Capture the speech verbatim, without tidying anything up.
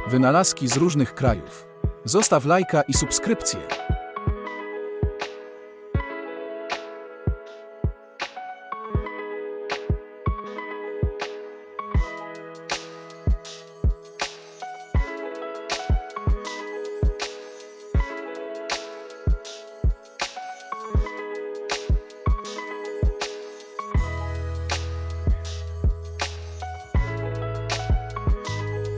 Wynalazki z różnych krajów. Zostaw lajka i subskrypcję.